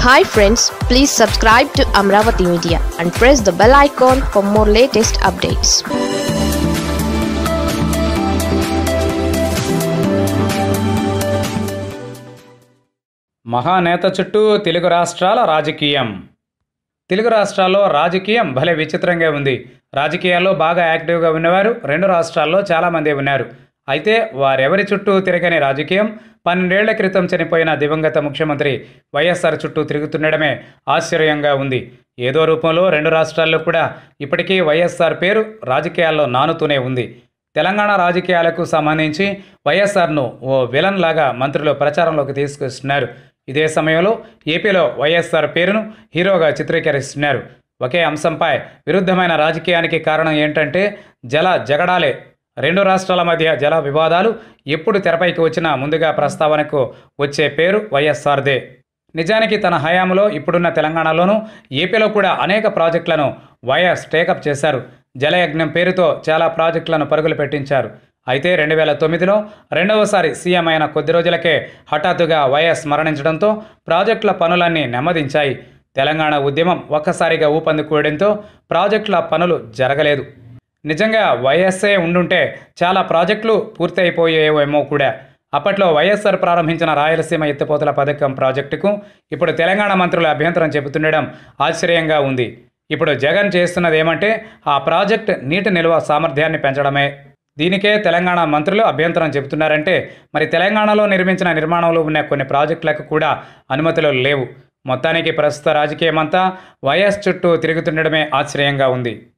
Hi friends, please subscribe to Amravati Media and press the bell icon for more latest updates. మహానేత చుట్టూ తెలుగు రాష్ట్రాల రాజకీయం. తెలుగు రాష్ట్రాల్లో రాజకీయం భలే విచిత్రంగా ఉంది. రాజకీయాల్లో బాగా యాక్టివ్గా ఉన్నవారు రెండు రాష్ట్రాల్లో చాలామంది ఉన్నారు. అయితే వారెవరి చుట్టూ తిరగని రాజకీయం 12 ఏళ్ల క్రితం చనిపోయిన దివంగత ముఖ్యమంత్రి వైఎస్ఆర్ చుట్టూ తిరుగుతుండడమే ఆశ్చర్యంగా ఉంది. ఏదో రూపంలో రెండు రాష్ట్రాల్లో కూడా ఇప్పటికీ వైఎస్ఆర్ పేరు రాజకీయాల్లో నానుతూనే ఉంది. తెలంగాణ రాజకీయాలకు సంబంధించి వైఎస్ఆర్ను ఓ విలన్ లాగా మంత్రులు ప్రచారంలోకి తీసుకొస్తున్నారు. ఇదే సమయంలో ఏపీలో వైఎస్ఆర్ పేరును హీరోగా చిత్రీకరిస్తున్నారు. ఒకే అంశంపై విరుద్ధమైన రాజకీయానికి కారణం ఏంటంటే జల జగడాలే. రెండు రాష్ట్రాల మధ్య జల వివాదాలు ఎప్పుడు తెరపైకి వచ్చినా ముందుగా ప్రస్తావనకు వచ్చే పేరు వైఎస్ఆర్దే. నిజానికి తన హయాంలో ఇప్పుడున్న తెలంగాణలోనూ ఏపీలో కూడా అనేక ప్రాజెక్టులను వైఎస్ టేకప్ చేశారు. జలయజ్ఞం పేరుతో చాలా ప్రాజెక్టులను పరుగులు పెట్టించారు. అయితే 2009లో రెండవసారి సీఎం అయిన కొద్ది రోజులకే హఠాత్తుగా వైఎస్ మరణించడంతో ప్రాజెక్టుల పనులన్నీ నెమ్మదించాయి. తెలంగాణ ఉద్యమం ఒక్కసారిగా ఊపందుకోవడంతో ప్రాజెక్టుల పనులు జరగలేదు. నిజంగా వైఎస్ఏ ఉండుంటే చాలా ప్రాజెక్టులు పూర్తయిపోయేవేమో కూడా. అప్పట్లో వైఎస్ఆర్ ప్రారంభించిన రాయలసీమ ఎత్తిపోతల పథకం ప్రాజెక్టుకు ఇప్పుడు తెలంగాణ మంత్రులు అభ్యంతరం చెబుతుండడం ఆశ్చర్యంగా ఉంది. ఇప్పుడు జగన్ చేస్తున్నది ఏమంటే ఆ ప్రాజెక్ట్ నీటి నిల్వ సామర్థ్యాన్ని పెంచడమే. దీనికే తెలంగాణ మంత్రులు అభ్యంతరం చెబుతున్నారంటే మరి తెలంగాణలో నిర్మించిన నిర్మాణంలో ఉన్న కొన్ని ప్రాజెక్టులకు కూడా అనుమతులు లేవు. మొత్తానికి ప్రస్తుత రాజకీయమంతా వైఎస్ చుట్టూ తిరుగుతుండడమే ఆశ్చర్యంగా ఉంది.